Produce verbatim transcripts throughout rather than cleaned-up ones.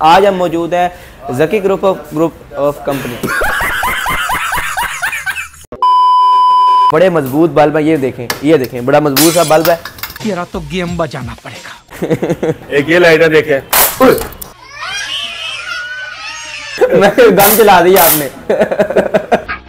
आज हम मौजूद हैं Zaki group of group of company. बड़े मजबूत बल्ब है, ये देखें, ये देखें, बड़ा मजबूत सा बल्ब है। तेरा तो गेम बजाना पड़ेगा। एक ये लाइटर देखें, मैं गन चला दी आपने।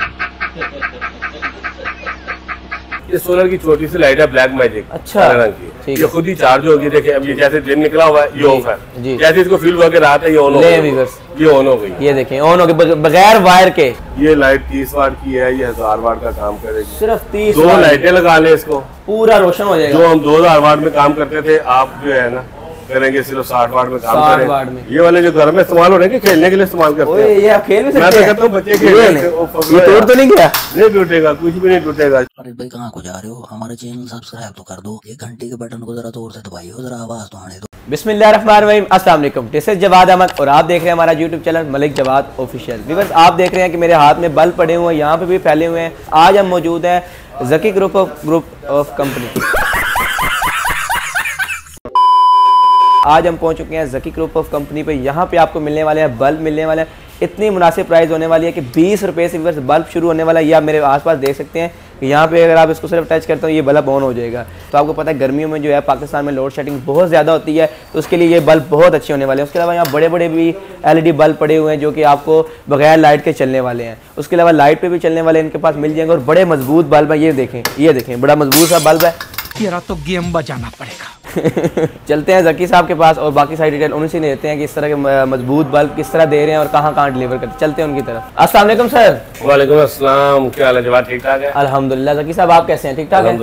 ये सोलर की छोटी सी लाइट है, ब्लैक मैजिक। अच्छा, रंग की, ये खुद ही चार्ज होगी। देखिए अब ये जैसे दिन निकला हुआ है, ये ऑफ है। जैसे इसको फील हुआ कि रात है, ये ऑन हो गई। ये ऑन हो गई, ये देखें, ऑन हो गई बगैर वायर के। ये लाइट तीस वाट की है, ये हजार वाट का काम करेगी। सिर्फ तीस। दो लाइटें लगा ले, इसको पूरा रोशन हो जाएगा। जो हम दो हजार वाट में काम करते थे, आप जो है ना करेंगे सिर्फ साठ वाट में काम करें। वाट में ये वाले जो घर में इस्तेमाल हो रहे हैं, खेलने के लिए इस्तेमाल करते हैं। ये आप खेल भी सकते हैं। मैं तो कहता हूं बच्चे खेल रहे हैं। ये टूट तो नहीं गया? नहीं टूटेगा, कुछ भी नहीं टूटेगा। अरे भाई कहाँ को जा रहे हो? हमारे चैनल सब्सक्राइब तो कर दो, ये घंटी के बटन को जरा जोर से दबाइए, जरा आवाज तो आने दो। बिस्मिल्लाहिर्रहमानिर्रहीम, अस्सलाम वालेकुम। दिस इज जवाद अहमद और आप देख रहे हैं हमारा YouTube channel Malik Jawad official. Viewers, आप देख रहे हैं कि मेरे हाथ में बल्ब पड़े हुए हैं, यहाँ पे भी फैले हुए हैं। आज हम मौजूद हैं Zaki group of group of company. आज हम पहुंच चुके हैं ज़की ग्रुप ऑफ कंपनी पे। यहाँ पे आपको मिलने वाले हैं बल्ब, मिलने वाले हैं। इतनी मुनासिब प्राइस होने वाली है कि बीस रुपये से व्यूअर्स बल्ब शुरू होने वाला है। ये आप मेरे आसपास देख सकते हैं कि यहाँ पे अगर आप इसको सिर्फ टच करते हो, ये बल्ब ऑन हो जाएगा। तो आपको पता है गर्मियों में जो है पाकिस्तान में लोड शेडिंग बहुत ज़्यादा होती है, तो उसके लिए ये बल्ब बहुत अच्छे होने वाले हैं। उसके अलावा यहाँ बड़े बड़े भी एल ई डी बल्ब पड़े हुए हैं जो कि आपको बगैर लाइट के चलने वाले हैं। उसके अलावा लाइट पे भी चलने वाले इनके पास मिल जाएंगे और बड़े मजबूत बल्ब है। ये देखें, ये देखें, बड़ा मजबूत सा बल्ब है। तेरा तो गेम बजाना पड़ेगा। चलते हैं ज़की साहब के पास और बाकी सारी डिटेल उन्हीं से लेते हैं कि इस तरह के मजबूत बल्ब किस तरह दे रहे हैं और कहाँ कहाँ डिलीवर करते हैं। चलते हैं उनकी तरफ। अस्सलाम वालेकुम सर। वालेकुम अस्सलाम, क्या हाल है जवाब? ठीक ठाक है अल्हम्दुलिल्लाह। ज़की साहब आप कैसे हैं? ठीक ठाक है?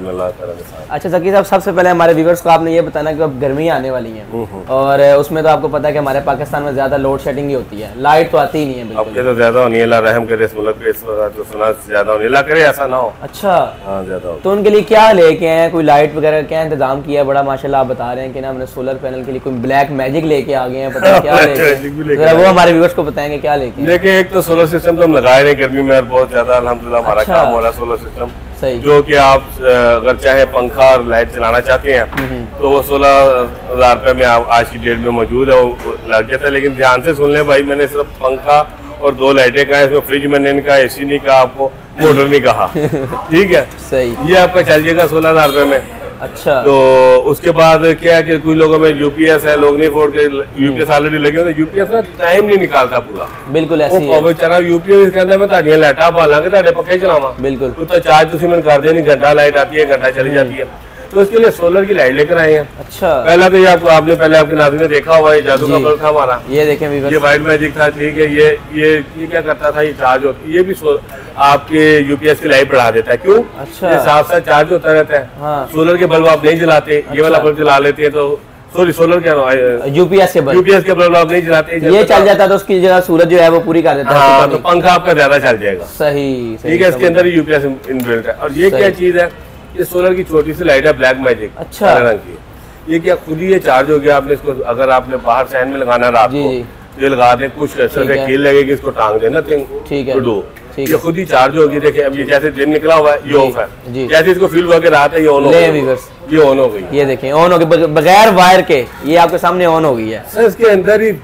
अच्छा ज़की साहब, सबसे पहले हमारे व्यूअर्स को आपने ये बताना कि अब गर्मी आने वाली है और उसमें तो आपको पता है कि हमारे पाकिस्तान में ज्यादा लोड शेडिंग ही होती है, लाइट तो आती ही नहीं है। अब तो ज्यादा होनी है, अल्लाह रहम करे इस मुल्क पे, इस वक्त तो सुना ज्यादा होनी, अल्लाह करे ऐसा ना हो। अच्छा, हाँ ज्यादा। तो उनके लिए क्या लेके आए हैं? कोई लाइट वगैरह क्या इंतजाम किया है? बड़ा माशाल्लाह आप बता रहे हैं कि ना हमने सोलर पैनल के लिए कोई ब्लैक मैजिक लेके आ गए हैं, पता क्या लेके, वो हमारे व्यूअर्स को बताएंगे क्या लेके। देखिए, एक तो सोलर सिस्टम तो हम लगाए रहे गर्मी में बहुत ज्यादा, अल्हम्दुलिल्लाह हमारा काम हो रहा है सोलर सिस्टम, जो कि आप अगर चाहे पंखा और लाइट चलाना चाहते हैं तो वो सोलह हजार रुपये में आज की डेट में मौजूद है, वो लग जाता है। लेकिन ध्यान से सुन ले भाई, मैंने सिर्फ पंखा और दो लाइटें कहा, इसमें फ्रिज मैंने नहीं कहा, एसी नहीं कहा, आपको मोटर नहीं कहा। ठीक है, सही। ये आपका चल जाएगा सोलह हजार रुपये में। अच्छा, तो उसके बाद क्या है कि कुछ लोगों में यूपीएस है, लोग नहीं फोड़ के यूपीएस ऑलरेडी लगे होते, यूपीएस ना टाइम नहीं निकालता पूरा। बिल्कुल ऐसे ही है। चला यूपीएस कहता है मैं ताड़ियां लाइटा बालांगे ताड़े पक्के चलावा, बिल्कुल तो चार्ज तुम मैंने कर देनी, घंटा लाइट आती है, घंटा चली जाती है। तो इसके लिए सोलर की लाइट लेकर आए हैं। अच्छा, पहला तो ये आपको आपने पहले आपके नाज़रीन ने देखा हुआ है, जादू का बल्ब था हमारा। ये देखें, ये व्हाइट मैजिक था। ठीक है, ये ये ये क्या करता था, ये चार्ज होता, ये भी आपके यूपीएस की लाइट बढ़ा देता है। क्यों? अच्छा, ये साथ साथ चार्ज होता रहता है। हाँ। सोलर के बल्ब आप नहीं जलाते, ये वाला बल्ब जला लेते हैं तो सॉरी सोलर क्या यूपीएस के बल्ब, यूपीएस के बल्ब आप नहीं जलाते, ये चल जाता है तो उसकी जगह सूरज जो है वो पूरी कर देता है। हाँ, तो पंखा आपका ज्यादा चल जाएगा। सही, ठीक है, इसके अंदर यूपीएस इनबिल्ट है। और ये क्या चीज है? ये सोलर की छोटी सी लाइट है, ब्लैक मैजिक। अच्छा, रंग की। ये क्या खुद ही ये चार्ज हो गया। आपने इसको अगर आपने बाहर फैन में लगाना रात को, ये लगा दें, कुछ ऐसे कील लगेगी, इसको टांग देना, ठीक है, ये खुद ही चार्ज होगी। देखिए अब ये जैसे दिन निकला हुआ है, ये ऑफ है। जैसे इसको फील हुआ कि रात है, ये ऑन हो गई। ये ऑन हो गई, ये देखें, ऑन हो गई बगैर वायर के, ये आपके सामने ऑन हो गई है। सर इसके अंदर ही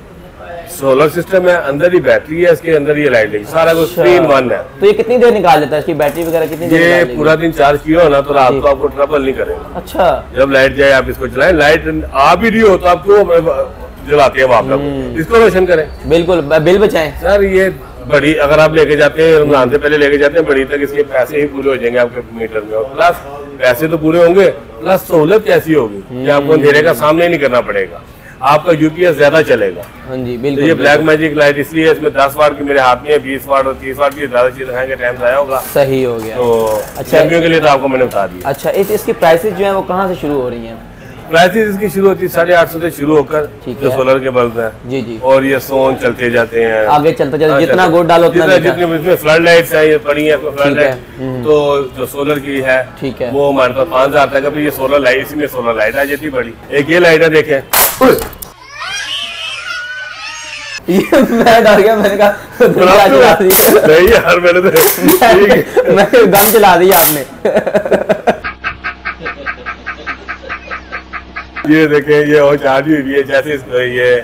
सोलर सिस्टम है, अंदर ही बैटरी है, इसके अंदर ये लाइट है, सारा कुछ थ्री इन वन है। तो ये कितनी देर निकाल देता है? इसकी बैटरी वगैरह कितनी देर? ये पूरा दिन चार्ज किया हो ना तो रात को आपको ट्रबल नहीं करेगा। अच्छा, जब लाइट जाए आप इसको चलाएं, लाइट आ भी रही हो तो आप क्यों जलाते हैं आप? इसको रोशन करें, बिल्कुल बिल बचाएं। सर ये बड़ी अगर आप लेके जाते हैं, रमजान से पहले लेके जाते हैं, बड़ी तक इसके पैसे ही पूरे हो जाएंगे आपके मीटर में, और प्लस पैसे तो पूरे होंगे, प्लस सहूलत कैसी होगी कि आपको अंधेरे का सामने नहीं करना पड़ेगा, आपका यूपीएस ज्यादा चलेगा। हाँ जी, बिल्कुल। तो ये ब्लैक मैजिक लाइट इसलिए इसमें दस वाट की मेरे हाथ में है, बीस वाट और तीस वाट की ज्यादा चीज दिखाएंगे, टाइम जाया होगा। सही हो गया। तो अच्छा, गर्मियों के लिए तो आपको मैंने बता दिया। अच्छा, इस, इसकी प्राइसेस जो है वो कहाँ से शुरू हो रही हैं? प्राइसेस इसकी शुरू होती है साढ़े आठ सौ से शुरू होकर, जो सोलर के बल्ब हैं। जी जी। और ये सोन चलते जाते हैं, आगे चलते जाते, जितना गोल्ड डालो उतना, जितने इसमें फ्लड लाइट्स है, ये पड़ी है फ्लड लाइट, तो जो सोलर की है, ठीक है, वो हमारे पास पाँच हजार तक है। ये सोलर लाइट, इसी में सोलर लाइट आ जाती बड़ी। एक ये लाइट है, देखे ये मैं डर गया, मैंने कहा नहीं यार, मैंने तो मैं गन चला दी आपने। ये देखें, ये और चार्ज हुई है, जैसे ये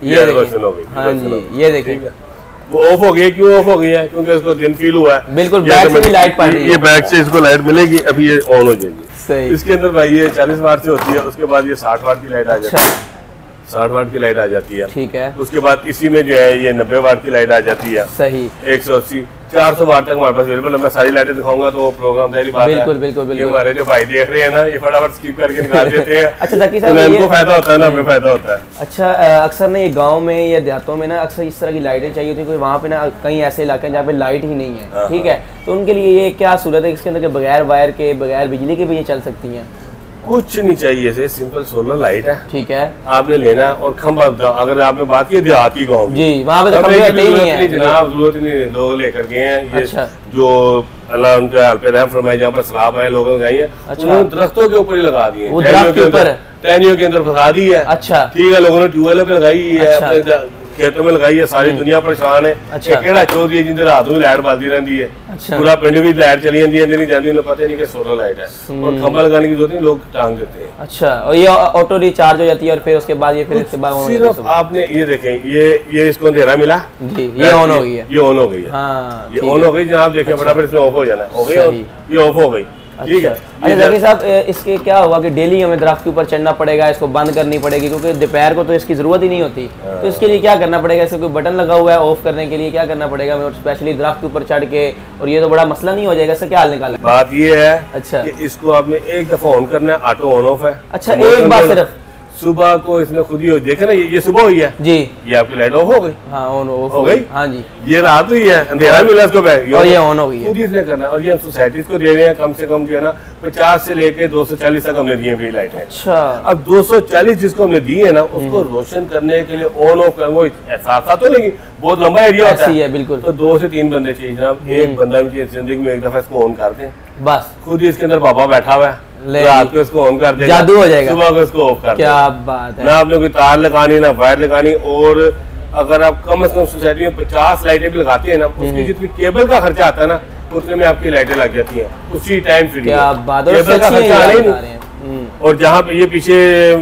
ये रोशन हो गई। हाँ जी, ये देखिए वो ऑफ हो गई। क्यों ऑफ हो गई है? क्योंकि इसको दिन फील हुआ है। बिल्कुल, बैक से भी लाइट पड़ रही है। ये बैक से इसको लाइट मिलेगी, अभी ये ऑन हो जाएगी। सही। इसके अंदर भाई ये चालीस वाट से होती है, उसके बाद ये साठ वाट की लाइट आ जाती है। साठ वाट की लाइट आ जाती है। ठीक है। उसके बाद इसी में जो है ये नब्बे वाट की लाइट आ जाती है। सही। एक सौ अस्सी चार सौ वाट तक हमारे पास अवेलेबल है। मैं सारी लाइटें दिखाऊंगा तो प्रोग्राम पहली बात बिल्कुल बिल्कुल बिल्कुल। हमारे जो भाई देख रहे हैं ना, ये फटाफट स्किप करके निकाल देते हैं। अच्छा ज़की साहब, इनको फायदा होता है ना, हमें फायदा होता है। अच्छा, अक्सर ना ये गांव में या देहातों में ना अक्सर इस तरह की लाइटें चाहिए होती है, वहाँ पे ना कई ऐसे इलाके हैं जहाँ पे लाइट ही नहीं है। ठीक है, तो उनके लिए ये क्या सूरत है इसके अंदर के बगैर वायर के, बगैर बिजली के भी ये चल सकती हैं? कुछ नहीं चाहिए, से सिंपल सोलर लाइट है। ठीक है। आपने लेना और खंभा, अगर आपने बात की देहाती गाँव जी, वहाँ पे तो खंभे होते ही नहीं है जनाब, जरूरत नहीं, लोग लेकर गए हैं ये। अच्छा। जो अल्लाह उनके हाल पे रहम फरमाए, जहाँ पर सलाब है लोगों ने है, अच्छा। दरख्तों के ऊपर ही लगा दिए, वो दरख्त के ऊपर, टहनियों के अंदर फंसा दी है। अच्छा। ठीक है, लोगों ने ट्यूबवेल पे लगाई है, खेतों में लगाई है, सारी दुनिया परेशान है। अच्छा। केड़ा चौधरी है जिंदे रात में लाइट बलती रहती है। अच्छा। पूरा पिंड भी लाइट चली जाती है, नहीं जाती, उन्हें पता नहीं कि सोलर लाइट है और खंभा लगाने की जरूरत नहीं, लोग टांग देते हैं। अच्छा, और ये ऑटो रिचार्ज हो जाती है और फिर उसके बाद ये फिर इसके बाद सिर्फ आपने ये देखें, ये ये इसको अंधेरा मिला जी, ये ऑन हो गई है, ये ऑन हो गई है। हाँ, ये ऑन हो गई, जनाब देखें फटाफट इसमें ऑफ हो जाना, हो गई, ये ऑफ हो गई। ठीक है। अच्छा ज़की साहब, इसके क्या हुआ कि डेली हमें दरख्त के ऊपर चढ़ना पड़ेगा, इसको बंद करनी पड़ेगी क्योंकि दोपहर को तो इसकी जरूरत ही नहीं होती, तो इसके लिए क्या करना पड़ेगा? इसका कोई बटन लगा हुआ है ऑफ करने के लिए, क्या करना पड़ेगा हमें स्पेशली दरख्त के ऊपर चढ़ के? और ये तो बड़ा मसला नहीं हो जाएगा, इसका क्या हल निकालना? बात ये है अच्छा कि इसको आपने एक दफा ऑन करना है, ऑटो ऑन ऑफ है। अच्छा, एक बार सिर्फ सुबह को इसने खुद ही हो, देखे ना, ये, ये सुबह हुई है जी, ये आपकी लाइट ऑफ हो गई। हाँ, ऑन ऑफ हो गई। हाँ जी, ये रात हुई है, अंधेरा मिला इसको बैग और ये ऑन हो गई है। खुद ही इसने करना है। और ये हम सोसाइटीज को दे रहे हैं, कम से कम जो है ना पचास से लेके दो सौ चालीस तक हमने दिए फ्री लाइट है। अच्छा। अब दो सौ चालीस जिसको हमने दी है ना, उसको रोशन करने के लिए ऑन ऑफ कर, वो साथ साथ तो नहीं, बहुत लंबा एरिया होता है, बिल्कुल। तो दो से तीन बंदे चाहिए जनाब। एक बंदा भी जिंदगी में एक दफा इसको ऑन कर दें, बस खुद ही इसके अंदर बाबा बैठा हुआ है, रात को इसको ऑन कर देगा, जादू हो जाएगा, सुबह को इसको ऑफ कर। क्या बात है। ना आपने कोई तार लगानी, ना वायर लगानी। और अगर आप कम से कम सोसाइटी में पचास लाइटें भी लगाते हैं ना, उसकी जितनी केबल का खर्चा आता है ना, उतने में आपकी लाइटें लग जाती हैं उसी टाइम फ्री। क्या बात है, केबल का खर्चा आ नहीं। और जहाँ पे ये पीछे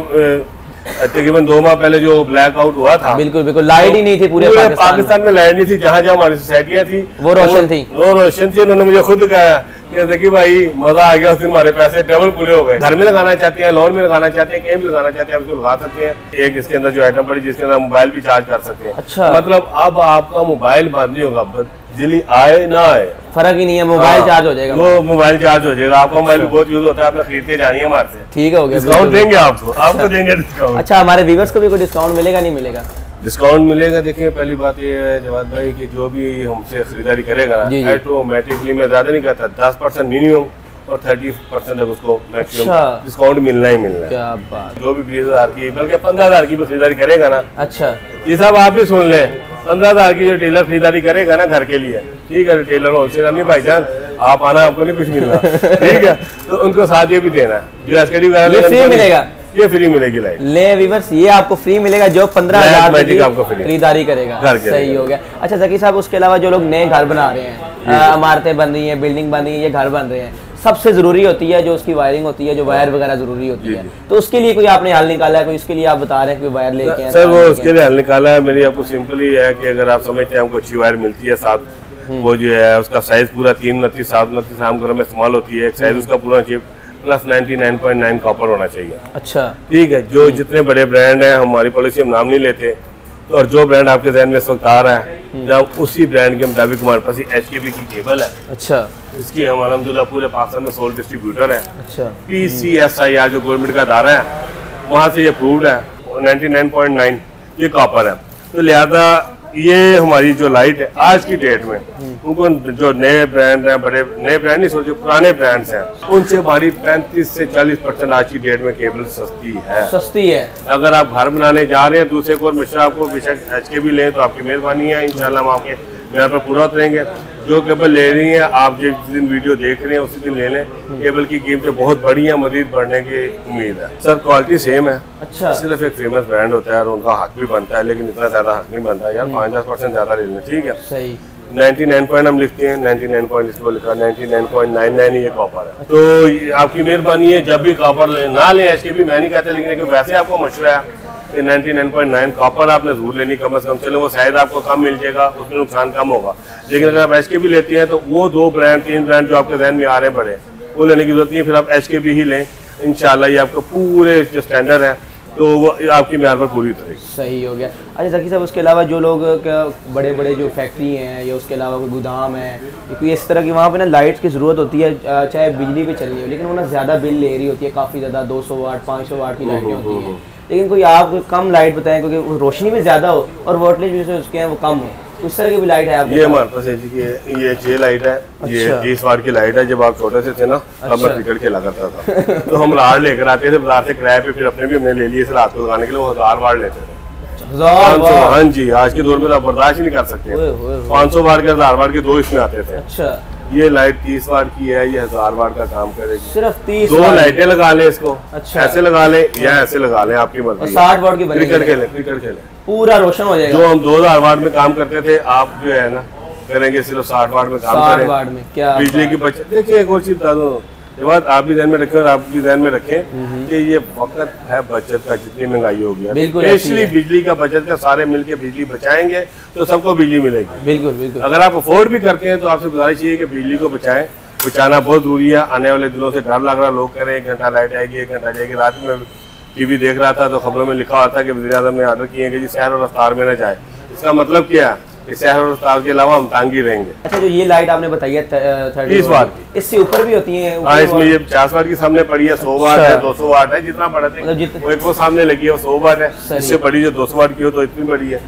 तकरीबन दो माह पहले जो ब्लैक आउट हुआ था, बिल्कुल बिल्कुल लाइट ही नहीं थी पूरे पाकिस्तान, पाकिस्तान में लाइट नहीं थी। जहाँ जहाँ हमारी सोसाइटियाँ थी वो रोशन थी, वो रोशन थी। उन्होंने मुझे खुद कहा कि कि भाई मजा आ गया, फिर हमारे पैसे डबल पूरे हो गए। घर में लगाना चाहते हैं, लोन में लगाना चाहते हैं, कहीं भी लगाना चाहते हैं, आप इसको लगा सकते हैं। एक इसके अंदर जो आइटम पड़ी जिसके अंदर मोबाइल भी चार्ज कर सकते हैं। अच्छा। मतलब अब आपका मोबाइल बंद नहीं होगा, बिजली आए ना आए फर्क ही नहीं है, मोबाइल चार्ज हो जाएगा, वो मोबाइल चार्ज हो जाएगा। आपका मोबाइल बहुत यूज होता है, आपने खरीद के जानी है हमारे से। ठीक हो गया, डिस्काउंट देंगे आपको, आपको देंगे डिस्काउंट। अच्छा, हमारे व्यूअर्स को भी कोई डिस्काउंट मिलेगा नहीं मिलेगा? डिस्काउंट मिलेगा। देखिए पहली बात ये है जवाद भाई कि जो भी हमसे खरीदारी करेगा ऑटोमेटिकली, मैं ज्यादा नहीं कहता, दस परसेंट मिनिमम और थर्टी परसेंट तक उसको मैक्सिमम डिस्काउंट मिलना ही मिलना है। क्या बात। जो भी बीस हजार की बल्कि पंद्रह हजार की भी खरीदारी करेगा ना, अच्छा ये सब आप भी सुन ले, पंद्रह हजार की जो टेलर खरीदारी करेगा ना घर के लिए, ठीक है, टेलर होलसेल नहीं भाईजान, आप आना, आपको नहीं कुछ मिलना, ठीक है, तो उनको साथ ये भी देना है, जो एसकेडी फ्री मिलेगा, ये फ्री मिलेगी लाइट। ले व्यूअर्स, ये आपको फ्री मिलेगा जो पंद्रह हजार की आपको खरीदारी करेगा। सही हो गया। अच्छा ज़की साहब, उसके अलावा जो लोग नए घर बना रहे हैं, इमारतें बन रही हैं, बिल्डिंग बन रही है, ये घर बन रहे हैं, सबसे जरूरी होती है जो उसकी वायरिंग होती है, जो वायर वगैरह जरूरी होती है, तो उसके लिए कोई आपने हल निकाला है? कोई इसके लिए आप बता रहे हैं कि वायर लेके आए? सर वो उसके लिए हल निकाला है, मेरी आपको सिंपल ही है कि अगर आप समझते हैं हमको अच्छी वायर मिलती है साथ, वो जो है उसका साइज पूरा तीन उनतीस सात उनतीस आम घरों में इस्तेमाल होती है, एक साइज उसका पूरा चाहिए, plus ninety nine point nine copper होना चाहिए। अच्छा, ठीक है। जो जितने बड़े ब्रांड हैं, हमारी पॉलिसी हम नाम नहीं लेते, तो और जो ब्रांड आपके जहन में इस वक्त आ रहा है, जब उसी ब्रांड के मुताबिक हमारे पास एच के बी की केबल है। अच्छा, इसकी हम अलहमदुलिल्लाह पूरे पाकिस्तान में सोल डिस्ट्रीब्यूटर है। अच्छा, P C S I R जो गवर्नमेंट का अदारा है, वहाँ से ये अप्रूव्ड है, नाइन्टी नाइन पॉइंट नाइन ये कॉपर है। तो लिहाजा ये हमारी जो लाइट है आज की डेट में, उनको जो नए ब्रांड हैं, बड़े नए ब्रांड नहीं सोचो, पुराने ब्रांड्स हैं, उनसे हमारी पैंतीस से चालीस परसेंट आज की डेट में केबल सस्ती है। सस्ती है। अगर आप घर बनाने जा रहे हैं दूसरे को, मिश्रा आपको बेशक एच के भी लें तो आपकी मेहरबानी है, इंशाल्लाह हम आपके यहाँ पर पूरा उतरेंगे। जो केबल ले रही हैं आप, जिस दिन वीडियो देख रहे हैं उसी दिन ले लें। केबल की कीमतें बहुत बड़ी हैं, मजीद बढ़ने की उम्मीद है। सर क्वालिटी सेम है। अच्छा, सिर्फ एक फेमस ब्रांड होता है और उनका हक भी बनता है, लेकिन इतना ज्यादा हक नहीं बनता यार, पाँच दस परसेंट ज्यादा ले लें, ठीक है। सही। नाइन्टी नाइन पॉइंट हम लिखते हैं, नाइन्टी नाइन पॉइंट इसको लिखा, ninety nine point nine nine ये कॉपर है। तो आपकी मेहरबानी है, जब भी कॉपर ले ना ले एच के भी, मैं नहीं कहता, लेकिन वैसे आपको मशवरा है ninety nine point nine copper आपने जरूर लेनी कम से कम, चलो वो शायद आपको कम मिल जाएगा, उसमें नुकसान कम होगा। लेकिन अगर आप एच के भी लेती हैं तो वो दो ब्रांड तीन ब्रांड जो आपके जहन में आ रहे हैं बड़े, वो लेने की जरूरत नहीं है। फिर आप एच के भी ही लें, इंशाल्लाह ये आपको पूरे जो स्टैंडर्ड है तो वो आपकी म्यार पर पूरी उतरेगी। सही हो गया। अच्छा जकी साहब, उसके अलावा जो लोग बड़े बड़े जो फैक्ट्री हैं या उसके अलावा कोई गोदाम है, क्योंकि इस तरह की वहाँ पे ना लाइट्स की ज़रूरत होती है, चाहे बिजली पे चल रही हो, लेकिन वो ना ज़्यादा बिल ले रही होती है, काफ़ी ज़्यादा दो सौ वाट पाँच सौ वाट की लाइटें होती हैं। लेकिन कोई आप कम लाइट बताएं, क्योंकि रोशनी भी ज़्यादा हो और वोल्टेज भी उसके हैं वो कम हो, उस तरह की भी लाइट है आपके? ये हमारे पास है जी, ये ये छह लाइट है। अच्छा। ये तीस वाट की लाइट है। जब आप छोटे से थे ना तब अच्छा। मैं क्रिकेट खेला करता था तो हम राड लेकर आते थे बाजार से किराए पे, फिर अपने भी हमने ले लिए इस रात को लगाने के लिए, वो हजार वाट लेते थे। हाँ जी, आज के दौर में आप बर्दाश्त ही नहीं कर सकते। पाँच सौ वाट के हजार वाट के दो इसमें आते थे। अच्छा, ये लाइट तीस वाट की है, ये हजार वाट का काम करेगी। सिर्फ तीस दो लाइटें लगा ले इसको। अच्छा, ऐसे लगा ले या ऐसे लगा ले, आपकी मर्जी। साठ वाट की क्रिकेट खेले क्रिकेट खेले पूरा रोशन हो जाएगा। जो हम दो हजार वाट में काम करते थे, आप जो है ना करेंगे सिर्फ साठ वाट में काम करें। वाट में क्या बिजली की बचत। देखिए एक और चीज बता दो, ये बात आप भी ध्यान में रखें और आप भी ध्यान में रखें कि ये वक्त है बचत का, जितनी महंगाई हो गया, स्पेशली बिजली का बचत का। सारे मिलके बिजली बचाएंगे तो सबको बिजली मिलेगी। बिल्कुल बिल्कुल। अगर आप अफोर्ड भी करते हैं तो आपसे गुजारिश है कि बिजली को बचाएं, बचाना बहुत जरूरी है। आने वाले दिनों से डर लग रहा, लोग कह रहे हैं एक घंटा लाइट आएगी एक घंटा जाएगी। रात में टीवी देख रहा था तो खबरों में लिखा हुआ था कि वज़ीर आज़म ने ऑर्डर किए कि जी शहर और रफ्तार में न जाए। इसका मतलब क्या है कि शहर और रफ्तार के अलावा हम तांगी रहेंगे। अच्छा, जो ये लाइट आपने बताई है तीस वाट, इससे ऊपर भी होती है? हाँ, इसमें ये पचास वाट की सामने पड़ी है, सौ वाट है, दो सौ वाट है, जितना बड़ा थे वो एक वो सामने लगी है वो सौ वाट है। इससे बड़ी जो दो सौ वाट की हो तो इतनी बड़ी है,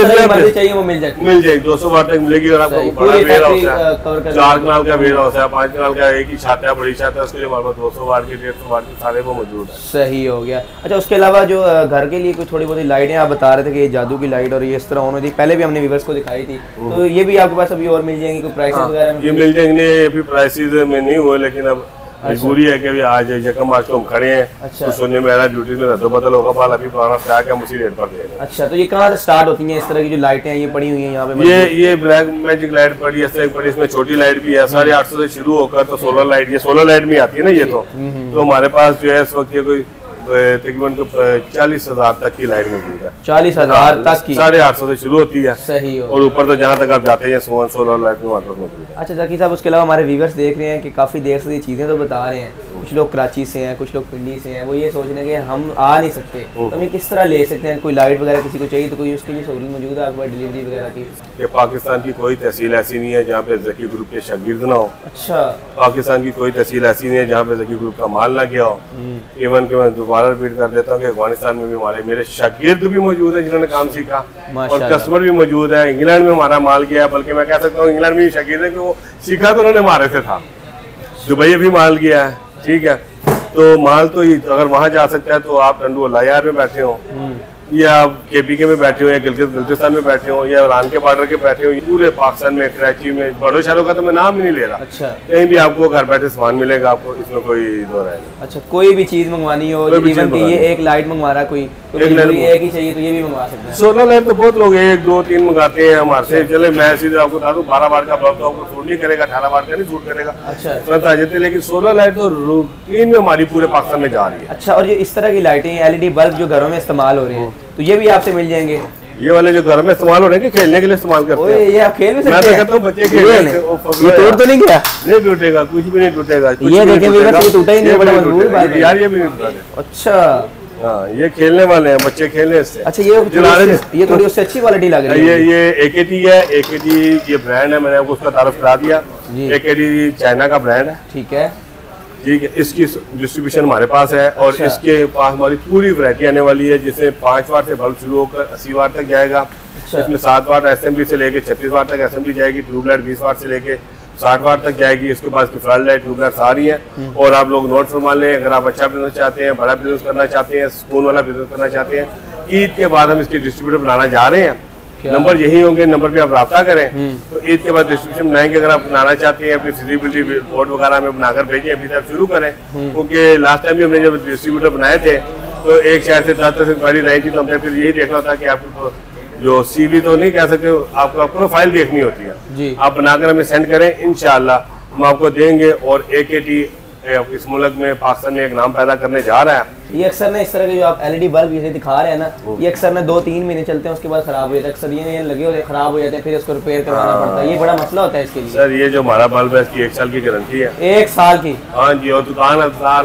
चाहिए वो मिल जाएगी मिल जाएगी दो सौ वाट तक मिलेगी। और आपको बड़ा वेयर हाउस है, चार कनाल का वेयर हाउस है, पाँच कनाल का एक ही छत है, बड़ी छत है, उसके लिए हमारे पास दो सौ वाट की डेढ़ सौ वाट की सारे वो मौजूद है। सही हो गया। अच्छा, उसके अलावा जो घर के लिए कुछ थोड़ी बहुत लाइटें आप बता रहे थे कि ये जादू की लाइट और ये इस तरह ऑन होती, पहले भी हमने व्यूअर्स को दिखाई थी, तो ये भी आपके पास अभी और मिल जाएंगी? कोई प्राइसेस वगैरह? ये मिल जाएंगे, अभी प्राइसेस में नहीं हुए, लेकिन अब मजबूरी है कि अभी आज यकम आज को हम खड़े हैं। अच्छा, तो सुनने में ड्यूटी में रद्द बदल होगा, बाल अभी पुराना स्टॉक है, उसी रेट पर देंगे। अच्छा, तो ये कहाँ से स्टार्ट होती हैं इस तरह की जो लाइटें हैं? ये पड़ी हुई हैं यहाँ पे? ये ये ब्लैक मैजिक लाइट पड़ी है, इस पड़ी, इसमें छोटी लाइट भी है, साढ़े आठ सौ से शुरू होकर तो सोलर लाइट, ये सोलर लाइट में आती है ना ये तो तो हमारे पास जो है इस वक्त ये कोई तकरीबन चालीस हजार तक की लाइट मौजूद है। चालीस हजार तक की साढ़े आठ सौ से शुरू होती है। सही हो। और ऊपर तो जहाँ तक आप जाते हैं सोलर सोलर लाइट में मौजूद है। अच्छा जाकी साहब, उसके अलावा हमारे व्यूअर्स देख रहे हैं कि काफ़ी देर से ये चीज़ें तो बता रहे हैं, कुछ लोग कराची से हैं, कुछ लोग पिंडी से हैं, वो ये सोच रहे हैं कि हम आ नहीं सकते तो हम किस तरह ले सकते हैं? कोई लाइट वगैरह किसी को चाहिए तो कोई उसके लिए सहूलियत मौजूद है आपके पास डिलीवरी वगैरह की? ये पाकिस्तान की कोई तहसील ऐसी नहीं है जहाँ पे ज़की ग्रुप के शागिर्द ना हो। अच्छा, पाकिस्तान की कोई तहसील ऐसी नहीं है जहाँ पे ज़की ग्रुप का माल ना गया हो। इवन के मैं दोबारा रिपीट कर देता हूँ कि अफगानिस्तान में भी हमारे मेरे शागिर्द भी मौजूद है जिन्होंने काम सीखा और कस्टमर भी मौजूद है। इंग्लैंड में हमारा माल गया है, बल्कि मैं कह सकता हूँ इंग्लैंड में भी शागिर्द है कि वो सीखा तो उन्होंने हमारे से था। दुबई भी माल गया है, ठीक है, तो माल तो अगर वहाँ जा सकता है तो आप टंडू अलायार में बैठे हो या के पी के में बैठे हो या गिलगित बल्तिस्तान में बैठे हो या ईरान के बॉर्डर के बैठे हो, पूरे पाकिस्तान में कराची में बड़ों शहरों का तो मैं नाम ही नहीं ले रहा। अच्छा, कहीं भी आपको घर बैठे सामान मिलेगा आपको, इसमें कोई दो राय नहीं। अच्छा, कोई भी चीज मंगवानी हो, इवन कि ये एक लाइट मंगवा रहा कोई तो एक एक ही चाहिए तो ये भी मंगवा सकते हैं। सोलर लाइट तो बहुत लोग एक दो तीन मंगाते हैं हमारे से। चले मैं सीधे आपको बता दूं, बारह वाट का बल्ब तो आपको सूट नहीं करेगा, अठारह वाट का नहीं सूट करेगा। अच्छा, तुरंत आ जाते हैं, लेकिन सोलर लाइट तो रूटीन में हमारी पूरे पाकिस्तान में जा रही है। अच्छा, और ये इस तरह की लाइटें एल ई डी बल्ब जो घरों में इस्तेमाल हो रहे हैं तो ये भी आपसे मिल जाएंगे? ये वाले जो घर में इस्तेमाल हो रहे हैं, खेलने के लिए इस्तेमाल करते हैं। ये आप खेल भी सकते हैं? मैं तो कहता हूं बच्चे खेल रहे हैं। ये टूट तो नहीं गया? नहीं टूटेगा, कुछ भी नहीं टूटेगा। ये देखें व्यूअर्स, ये टूटा ही नहीं, बड़ा मजबूत बात है यार, ये भी नहीं टूटा। अच्छा, हाँ, ये खेलने वाले हैं, बच्चे खेलने इससे। अच्छा, ये ये थोड़ी उससे अच्छी क्वालिटी लग रही है। ये ये ए के टी है, ए के टी ये ब्रांड है, मैंने आपको उसका तारुफ करा दिया। ए के टी चाइना का ब्रांड है, ठीक है, ठीक है। इसकी डिस्ट्रीब्यूशन हमारे पास है और अच्छा। इसके पास हमारी पूरी वैरायटी आने वाली है, जिसमें पाँच वाट से बल्ब शुरू होकर अस्सी वाट तक जाएगा। अच्छा। इसमें सात वाट असेंबली से लेके छत्तीस वाट तक असेंबली जाएगी। ट्यूबलाइट बीस वाट से लेके साठ वाट तक जाएगी। इसके पास की फ्लड लाइट ट्यूबलाइट सारी है। और आप लोग नोट फरमा लें, अगर आप अच्छा बिजनेस चाहते हैं, बड़ा बिजनेस करना चाहते हैं, सुकून वाला बिजनेस करना चाहते हैं, ईद के बाद हम इसके डिस्ट्रीब्यूटर बनाना जा रहे हैं। नंबर यही होंगे, नंबर पे आप राब्ता करें तो ईद के बाद डिस्ट्रीब्यूशन बनाएंगे। अगर आप बनाना चाहते हैं अपनी फिजिबिलिटी रिपोर्ट वगैरह में बनाकर भेजें, अभी तक शुरू करें, क्योंकि लास्ट टाइम भी हमने जब डिस्ट्रीब्यूटर बनाए थे तो एक शहर से दस दस इंक्वायरी रही थी, तो हमने फिर यही देखना था कि आपको जो सीवी तो नहीं कह सकते, आपको प्रोफाइल देखनी होती है, आप बनाकर हमें सेंड करें, इंशाल्लाह हम आपको देंगे। और ए के टी इस मुल्क में पाकिस्तान में एक नाम पैदा करने जा रहा है। ये अक्सर ना इस तरह के जो आप एलईडी बल्ब ये दिखा रहे हैं ना, ये अक्सर ना दो तीन महीने चलते हैं, उसके बाद खराब हो जाते हैं। अक्सर ये लगे होते हैं, खराब हो जाते हैं, फिर इसको रिपेयर करवाना पड़ता है। ये बड़ा मसला होता है इसके लिए। सर ये जो हमारा बल्ब है इसकी एक साल की गारंटी है। एक साल की? हाँ जी, और दुकान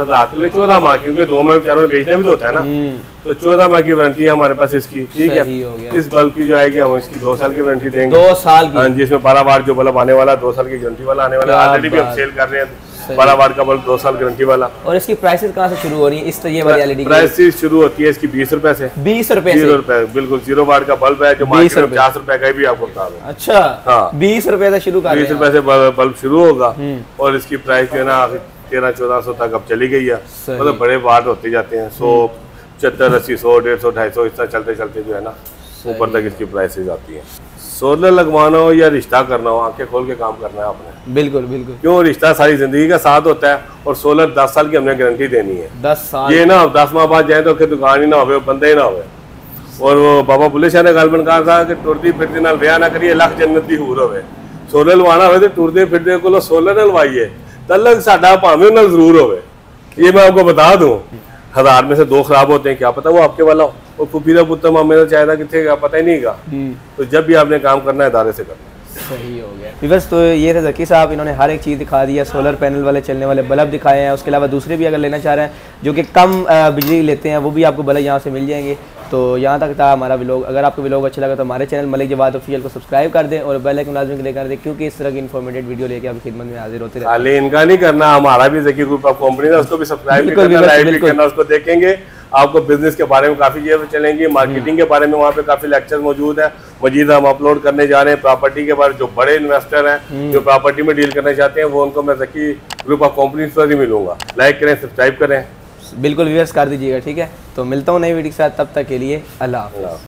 चौदह माह की, क्योंकि दो माह चारों बेचना भी तो होता है ना, तो चौदह माह की वारंटी है हमारे पास इसकी। ठीक है, इस बल्ब की जो आएगी हम इसकी दो साल की वारंटी देंगे। दो साल की? हाँ जी, इसमें बारह वाट जो बल्ब आने वाला दो साल की गारंटी वाला आने वाला, ऑलरेडी भी हम सेल कर रहे हैं बारह वाट का बल्ब दो साल गारंटी वाला। और इसकी प्राइसेस कहाँ से शुरू हो रही है? इस तो ये वाली एलईडी प्राइसेस शुरू होती है इसकी बीस रुपए से। बीस रुपए जीरो रुपए बिल्कुल, जीरो वाट का बल्ब है जो मार्केट में पचास रुपए का भी आपको बता दूं। अच्छा हाँ, बीस रुपए से शुरू कर बीस रुपए से बल्ब शुरू होगा और इसकी प्राइस जो है ना तेरह चौदह सौ तक अब चली गई है। मतलब बड़े वाट होते जाते हैं, सौ पचहत्तर अस्सी सौ डेढ़ सौ ढाई सौ इस तरह चलते चलते जो है ना ऊपर तक इसकी प्राइसेस आती है। सोलर लगवाना हो या रिश्ता करना हो, आंखें खोल के काम करना है आपने। बिल्कुल बिल्कुल, क्यों, रिश्ता सारी जिंदगी का साथ होता है और सोलर दस साल की हमने गारंटी देनी है। दस साल? ये ना दस माह बाद जाए तो दुकान ही ना हो, बंदे ही ना हो। और वो बाबा बुल्ले शाह ने गालबन कहा था कि टुरदी फिरदी नाल ब्याह ना करिए, लख जन्नत दी हूर होवे। सोलर लवाना हो तो टुरदे फिरदे को सोलर ना लवाइए, तलक साडा भावे ना जरूर होवे। ये मैं आपको बता दूं, हजार में से दो खराब होते हैं, क्या पता वो आपके वाला हो। और फुफी का पुत्र मामे का चाहे था कितने का पता ही नहीं का। तो जब भी आपने काम करना है इदारे से करना। सही हो गया विवर्स। तो ये थे ज़की साहब, इन्होंने हर एक चीज़ दिखा दी है। सोलर पैनल वाले चलने वाले बल्ब दिखाए हैं, उसके अलावा दूसरे भी अगर लेना चाह रहे हैं जो कि कम बिजली लेते हैं वो भी आपको बल्ब यहाँ से मिल जाएंगे। तो यहाँ तक था हमारा व्लॉग। अगर आपको व्लॉग अच्छा लगा तो हमारे चैनल मलिक जवाद ऑफिशियल को सब्सक्राइब कर दें और बेल आइकन लाजमी क्लिक कर दें, क्योंकि इस तरह की इन्फॉर्मेटिव वीडियो लेके आपकी खिदमत में हाजिर होते रहते हैं। इनका नहीं करना, हमारा भी ज़की ग्रुप ऑफ कंपनी है, उसको भी सब्सक्राइब करना, लाइव भी करना, उसको देखेंगे। आपको बिजनेस के बारे में काफी चीजें चलेंगी, मार्केटिंग के बारे में वहाँ पे काफी लेक्चर मौजूद है। मजीद हम अपलोड करने जा रहे हैं प्रॉपर्टी के बारे में। जो बड़े इन्वेस्टर हैं जो प्रॉपर्टी में डील करना चाहते हैं वो उनको मैं ज़की ग्रुप ऑफ कंपनी पर ही मिलूंगा। लाइक करें, सब्सक्राइब करें, बिल्कुल व्यूअर्स कर दीजिएगा। ठीक है, तो मिलता हूँ नई वीडियो के साथ, तब तक के लिए अल्लाह हाफ़िज़।